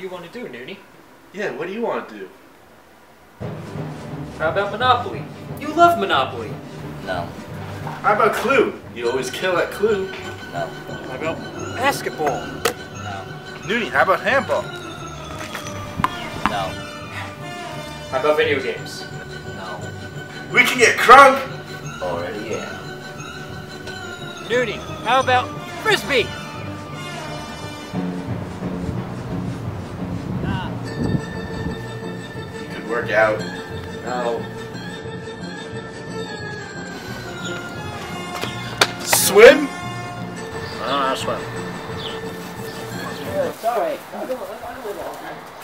you want to do, Nunnie? Yeah, what do you want to do? How about Monopoly? You love Monopoly. No. How about Clue? You always kill at Clue. No. How about basketball? No. Nunnie, how about handball? No. How about video games? No. We can get crunk! Already am. Nunnie, how about Frisbee? You could work out. No. Swim? I don't know how to swim. Sorry.